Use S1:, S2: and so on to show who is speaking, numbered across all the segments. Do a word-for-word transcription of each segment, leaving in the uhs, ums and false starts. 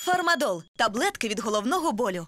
S1: Фармадол – таблетки від головного болю.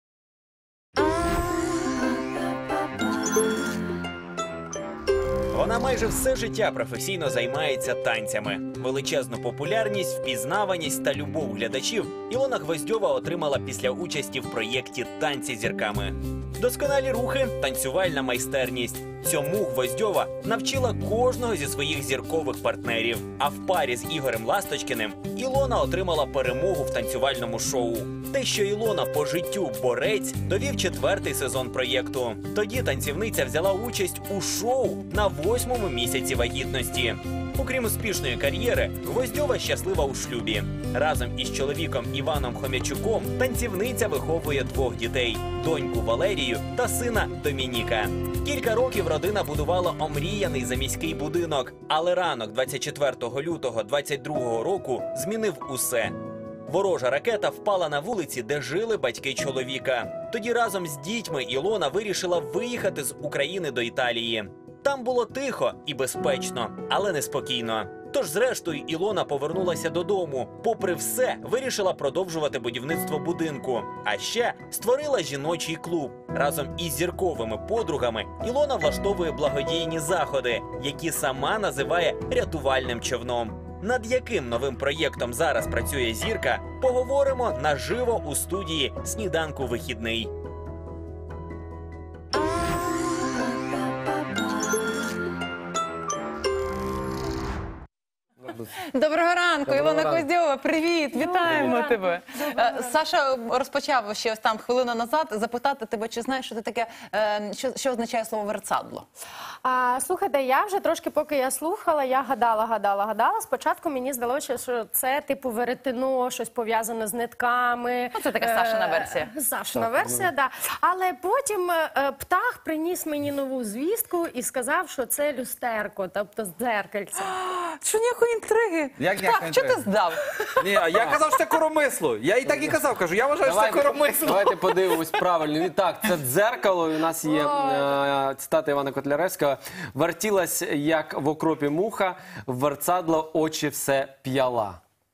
S2: Вона майже все життя професійно займається танцями. Величезну популярність, впізнаваність та любов глядачів Ілона Гвоздьова отримала після участі в проєкті «Танці з зірками». Досконалі рухи, танцювальна майстерність. Цьому Гвоздьова навчила кожного зі своїх зіркових партнерів. А в парі з Ігорем Ласточкіним Ілона отримала перемогу в танцювальному шоу. Те, що Ілона по життю борець, довів четвертий сезон проєкту. Тоді танцівниця взяла участь у шоу на восьмому місяці вагітності. Окрім успішної кар'єри, Гвоздьова щаслива у шлюбі. Разом із чоловіком Іваном Хомячуком танцівниця виховує двох дітей – доньку Валерію та сина Домініка. Кілька років родина будувала омріяний заміський будинок, але ранок двадцять четвертого лютого двадцять другого року змінив усе. Ворожа ракета впала на вулиці, де жили батьки чоловіка. Тоді разом з дітьми Ілона вирішила виїхати з України до Італії. Там було тихо і безпечно, але неспокійно. Тож, зрештою, Ілона повернулася додому. Попри все, вирішила продовжувати будівництво будинку. А ще створила жіночий клуб. Разом із зірковими подругами Ілона влаштовує благодійні заходи, які сама називає рятувальним човном. Над яким новим проєктом зараз працює зірка, поговоримо наживо у студії «Сніданку вихідний».
S3: Доброго ранку,
S4: Доброго
S3: Ілона
S4: ранку.
S3: Гвоздьова, привіт, вітаємо тебе. Е, Саша розпочав ще ось там хвилину назад запитати тебе, чи знаєш, що це таке, е, що, що означає слово «верцадло»?
S4: А, слухайте, я вже трошки, поки я слухала, я гадала, гадала, гадала. Спочатку мені здалося, що це типу веретено, щось пов'язане з нитками.
S3: Ну, це така Сашина версія.
S4: Е, Сашина версія, так. Але потім е, птах приніс мені нову звістку і сказав, що це люстерко, тобто дзеркальце.
S3: Що ніякої інтриги?
S5: Як ніякої
S3: Так, що ти
S5: інтриги?
S3: здав?
S5: Ні, я казав, що це коромисло. Я і так і казав, кажу, я вважаю, що це коромисло.
S6: Давайте подивимось правильно. І так, це дзеркало. У нас є е, цитата Івана Котляревського. «Вертілась, як в окропі муха, в верцадло очі все п'яла».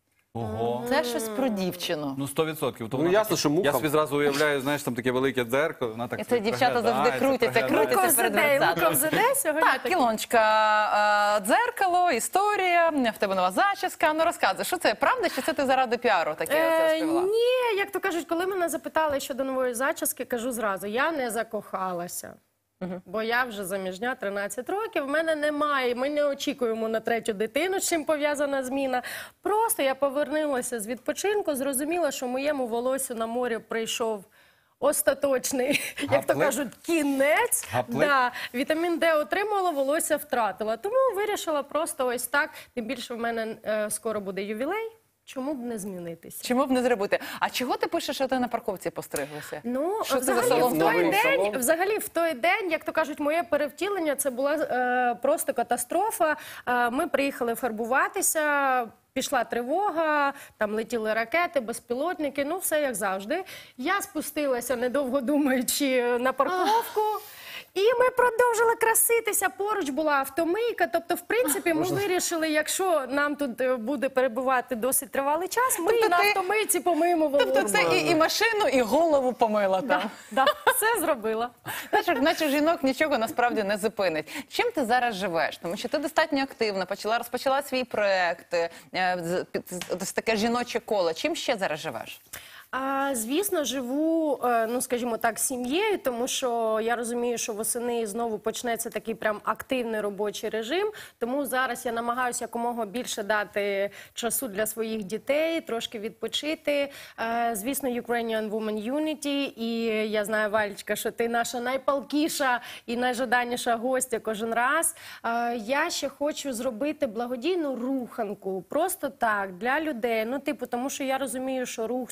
S5: Ого.
S3: Це щось про дівчину.
S5: Ну, сто відсотків.
S6: Ну, ясно, що муха.
S5: Я собі зразу уявляю, знаєш, там таке велике дзеркало. Вона так
S3: І це дівчата завжди
S5: проглядається,
S3: крутяться,
S5: проглядається.
S3: крутяться перед верцадлом.
S4: Луков заде сьогодні.
S3: Так, Ілоночка, е, дзеркало, історія, в тебе нова зачіска. Ну, розказуй, що це, правда, чи це ти заради піару таке
S4: Е,
S3: це співала?
S4: ні, як то кажуть, коли мене запитали щодо нової зачіски, кажу зразу, я не закохалася. Бо я вже заміжня тринадцять років, в мене немає, ми не очікуємо на третю дитину, з чим пов'язана зміна. Просто я повернулася з відпочинку, зрозуміла, що моєму волосю на морі прийшов остаточний, як то
S5: Гаплик?
S4: кажуть, кінець.
S5: Гаплик?
S4: Да, вітамін Д отримала, волосся втратила. Тому вирішила просто ось так, тим більше в мене е, скоро буде ювілей. Чому б не змінитися?
S3: Чому б не зробити? А чого ти пишеш, що ти на парковці постриглася?
S4: Ну,
S3: Що це за
S4: взагалі,
S3: салон?
S4: в той
S6: Новий
S4: день,
S6: салон?
S4: взагалі, в той день, як то кажуть, моє перевтілення, це була е, просто катастрофа. Е, ми приїхали фарбуватися, пішла тривога, там летіли ракети, безпілотники, ну все як завжди. Я спустилася, недовго думаючи, на парковку. І ми продовжили краситися, поруч була автомийка, тобто, в принципі, ми вирішили, якщо нам тут е, буде перебувати досить тривалий час, ми
S3: Тобто
S4: і на
S3: ти-
S4: автомийці помиємо волосся.
S3: Тобто це і, і машину, і голову помила там.
S4: Да, да, все зробила.
S3: Знаєш, наче жінок нічого насправді не зупинить. Чим ти зараз живеш? Тому що ти достатньо активна, почала, розпочала свій проект, е, з- під- з- з таке жіноче коло. Чим ще зараз живеш?
S4: А, звісно, живу, е, ну скажімо так, сім'єю, тому що я розумію, що восени знову почнеться такий прям активний робочий режим. Тому зараз я намагаюся якомога більше дати часу для своїх дітей, трошки відпочити. Е, Звісно, Ukrainian Women Unity, і я знаю, Валечка, що ти наша найпалкіша і найжаданіша гостя кожен раз. Е, Я ще хочу зробити благодійну руханку, просто так, для людей. Ну, типу, тому що я розумію, що рух – це життя.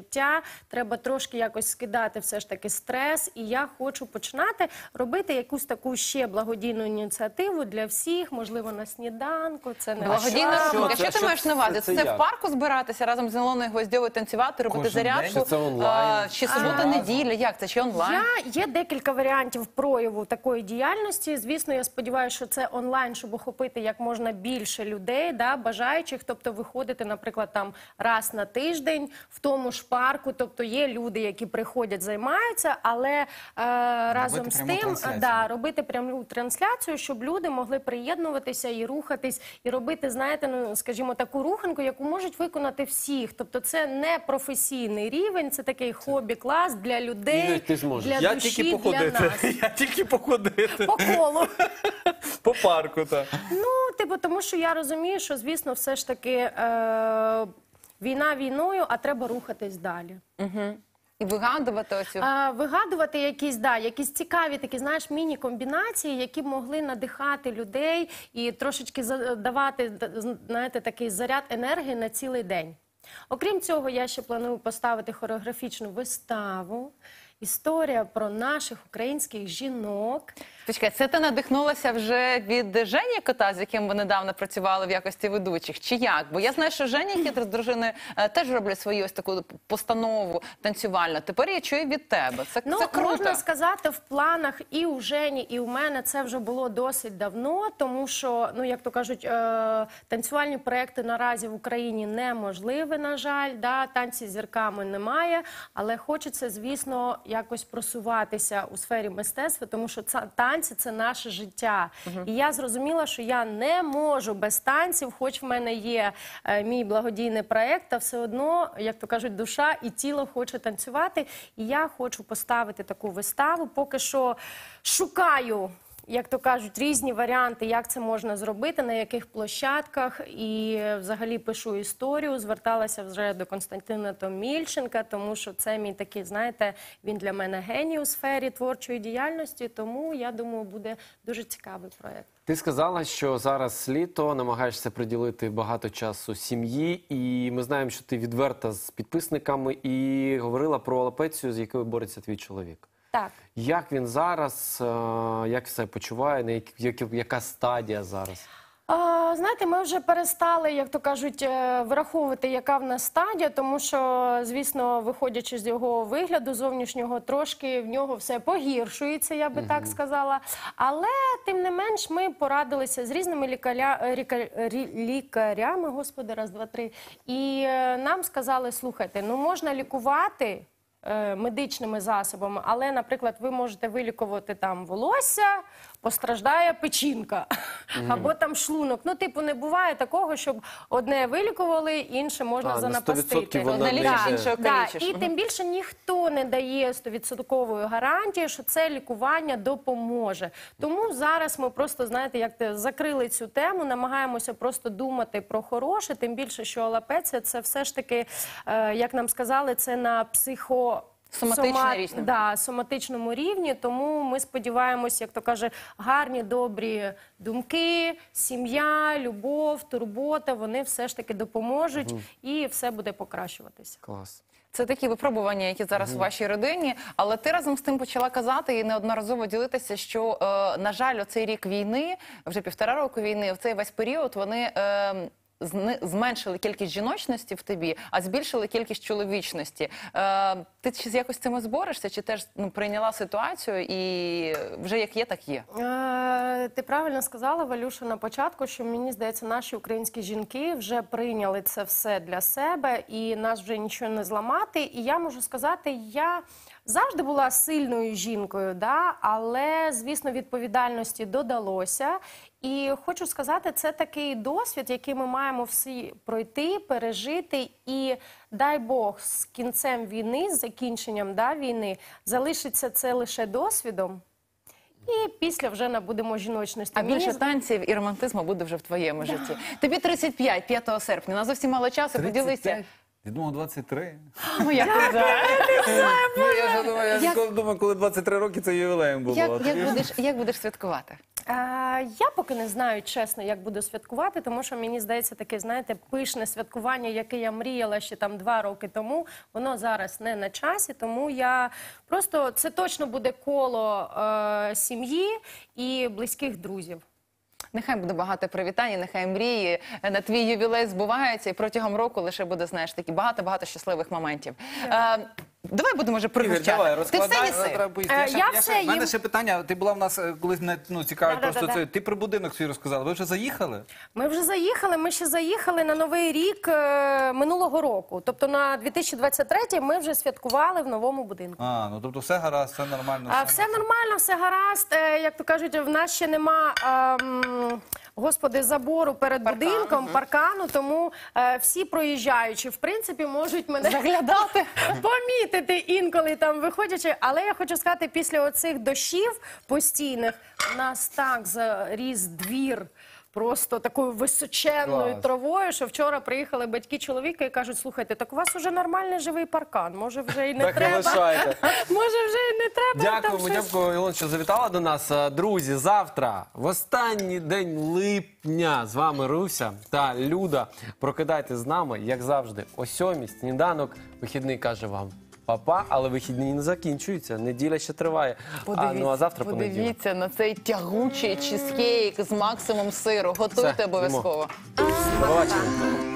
S4: життя. Треба трошки якось скидати все ж таки стрес. І я хочу починати робити якусь таку ще благодійну ініціативу для всіх, можливо, на сніданку. Це не
S3: Благодійна
S4: важко.
S3: рухунка.
S6: Що
S3: Що
S6: це?
S3: ти маєш на увазі?
S6: Це-
S3: Це,
S6: це
S3: в
S6: як?
S3: парку збиратися разом з Ілоною Гвоздьовою танцювати, робити
S5: Кожен день?
S3: зарядку?
S6: Чи це онлайн?
S3: А, Чи субота, неділя? Як це? Чи онлайн?
S4: Я, є декілька варіантів прояву такої діяльності. Звісно, я сподіваюся, що це онлайн, щоб охопити як можна більше людей, да, бажаючих, тобто виходити, наприклад, там раз на тиждень в тому ж парку. Тобто є люди, які приходять, займаються, але е, разом з
S5: пряму
S4: тим
S5: трансляцію.
S4: да, робити пряму трансляцію, щоб люди могли приєднуватися і рухатись, і робити, знаєте, ну, скажімо, таку руханку, яку можуть виконати всіх. Тобто це не професійний рівень, це такий хобі-клас для людей,
S6: Ігор, ти зможеш.
S4: для
S5: Я
S4: душі,
S5: тільки
S4: для
S5: походити.
S4: нас.
S5: Я тільки походити.
S4: По колу.
S5: По парку, так.
S4: Ну, типу, тому що я розумію, що, звісно, все ж таки е, війна війною, а треба рухатись далі.
S3: І вигадувати оцю.
S4: Е, вигадувати якісь, да, якісь цікаві такі, знаєш, міні-комбінації, які б могли надихати людей і трошечки за- давати, д- знаєте, такий заряд енергії на цілий день. Окрім цього, я ще планую поставити хореографічну виставу. Історія про наших українських жінок.
S3: Почекай, це ти надихнулася вже від Жені Кота, з яким ви недавно працювали в якості ведучих? Чи як? Бо я знаю, що Женя Хитр з дружиною е, теж роблять свою ось таку постанову танцювальну. Тепер я чую від тебе. Це,
S4: Ну,
S3: це круто.
S4: можна сказати, в планах і у Жені, і у мене це вже було досить давно, тому що, ну, як то кажуть, е, танцювальні проекти наразі в Україні неможливі, на жаль, да, танці з зірками немає, але хочеться, звісно, якось просуватися у сфері мистецтва, тому що це, танці – це наше життя. І я зрозуміла, що я не можу без танців, хоч в мене є е, мій благодійний проект, та все одно, як то кажуть, душа і тіло хоче танцювати. І я хочу поставити таку виставу. Поки що шукаю, як то кажуть, різні варіанти, як це можна зробити, на яких площадках. І е, взагалі пишу історію, зверталася вже до Константина Томільченка, тому що це мій такий, знаєте, він для мене геній у сфері творчої діяльності, тому, я думаю, буде дуже цікавий проєкт.
S6: Ти сказала, що зараз літо, намагаєшся приділити багато часу сім'ї, і ми знаємо, що ти відверта з підписниками і говорила про алопецію, з якою бореться твій чоловік.
S4: Так.
S6: Як він зараз, е, як все почуває, на як- як- яка стадія зараз?
S4: А, знаєте, ми вже перестали, як то кажуть, е, враховувати, яка в нас стадія, тому що, звісно, виходячи з його вигляду зовнішнього, трошки в нього все погіршується, я би так сказала. Але, тим не менш, ми порадилися з різними лікаря, ріка- рі- лікарями, господи, раз, два, три, і е, нам сказали, слухайте, ну можна лікувати е, медичними засобами, але, наприклад, ви можете вилікувати там волосся, постраждає печінка, або там шлунок. Ну, типу, не буває такого, щоб одне вилікували, інше можна
S6: А, на
S4: занапастити.
S6: сто відсотків воно
S3: Одне
S6: не
S3: лікарство,
S6: йде.
S3: іншого
S4: Да,
S3: калічиш.
S4: і тим більше ніхто не дає стовідсоткової гарантії, що це лікування допоможе. Тому зараз ми просто, знаєте, як те, закрили цю тему, намагаємося просто думати про хороше, тим більше, що алопеція – це все ж таки, е, як нам сказали, це на психо...
S3: Соматичний
S4: сома-
S3: рівень.
S4: Да, соматичному рівні, тому ми сподіваємося, як то каже, гарні, добрі думки, сім'я, любов, турбота, вони все ж таки допоможуть і все буде покращуватися.
S6: Клас.
S3: Це такі випробування, які зараз у вашій родині. Але ти разом з тим почала казати і неодноразово ділитися, що, е, на жаль, оцей рік війни, вже півтора року війни, в цей весь період вони е, зни- зменшили кількість жіночності в тобі, а збільшили кількість чоловічності. Е, ти чи якось з цим зборешся, чи теж ну, прийняла ситуацію і вже як є, так є?
S4: Е, Ти правильно сказала, Валюша, на початку, що, мені здається, наші українські жінки вже прийняли це все для себе і нас вже нічого не зламати. І я можу сказати, я завжди була сильною жінкою, да? Але, звісно, відповідальності додалося. І хочу сказати, це такий досвід, який ми маємо всі пройти, пережити. І дай Бог, з кінцем війни, з закінченням да, війни, залишиться це лише досвідом. І після вже набудемо жіночності.
S3: А
S4: Мені
S3: більше танців і романтизму буде вже в твоєму житті. Тобі тридцять п'ять, п'ятого серпня. На зовсім мало часу. Поділися.
S5: Я думав, двадцять три.
S3: Ну, як ти зараз?
S5: Я вже думаю, я
S3: Як-
S5: коли- думаю, коли двадцять три роки, це ювілеєм було.
S3: Як,
S5: А
S3: як,
S5: тоді-
S3: будеш, як будеш святкувати?
S4: Е, Я поки не знаю, чесно, як буду святкувати, тому що мені здається, таке, знаєте, пишне святкування, яке я мріяла ще там два роки тому, воно зараз не на часі, тому я просто, це точно буде коло е, сім'ї і близьких друзів.
S3: Нехай буде багато привітань, і нехай мрії на твій ювілей збуваються, і протягом року лише буде, знаєш, такі багато-багато щасливих моментів. Е, давай будемо вже
S5: Ігор, давай,
S3: пригощати. Ти
S5: розкладай.
S3: все їси?
S5: Треба поїсти.
S4: Е,
S5: Я ще-
S4: я
S5: я
S4: все
S5: ще- в мене
S4: їм.
S5: ще питання. Ти була в нас е, колись не ну, цікавить
S4: Да-да-да-да.
S5: просто це. Ти про будинок свій розказала. Ви вже заїхали?
S4: Ми вже заїхали, ми ще заїхали на Новий рік е, минулого року. Тобто на дві тисячі двадцять третій ми вже святкували в новому будинку.
S5: А, ну тобто все гаразд, все нормально.
S4: А, все нормально, все гаразд. Е, Як то кажуть, в нас ще нема, ем, господи, забору перед будинком, паркану, тому е, всі проїжджаючі, в принципі, можуть мене
S3: Заглядати.
S4: помітити інколи там виходячи. Але я хочу сказати, після оцих дощів постійних у нас так заріс двір просто такою височенною
S5: Клас.
S4: травою, що вчора приїхали батьки чоловіка і кажуть, слухайте, так у вас уже нормальний живий паркан, може вже і не
S6: Так і
S4: треба.
S6: лишайте.
S4: Може вже і не треба. там
S6: Дякуємо,
S4: щось.
S6: дякую, Ілон, що завітала до нас. Е, Друзі, завтра, в останній день липня, з вами Руся та Люда. Прокидайте з нами, як завжди, о сьомій, сніданок. Вихідний каже вам папа, але вихідні не закінчуються, неділя ще триває. А, ну а завтра понеділок.
S3: подивіться на цей тягучий чизкейк з максимум сиру. Готуйте
S6: Все,
S3: обов'язково.
S6: До побачення.